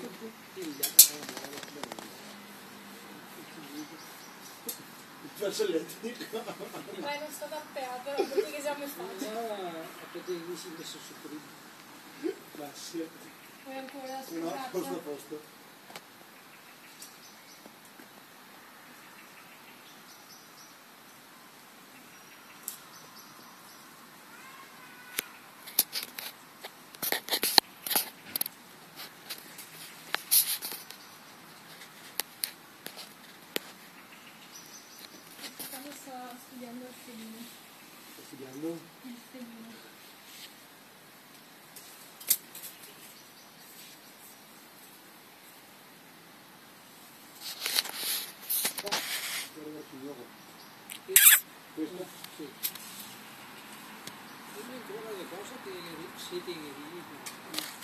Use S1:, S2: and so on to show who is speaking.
S1: Ma non sto da te, però perché siamo stati.
S2: Perché lì si è messo su prima.
S3: Grazie.
S1: Poi ancora su
S3: No, posto a posto.
S1: Sto studiando il sedino.
S3: Sto studiando?
S1: Il sedino.
S3: Questo?
S2: Sì. E lui ancora le cose che siete in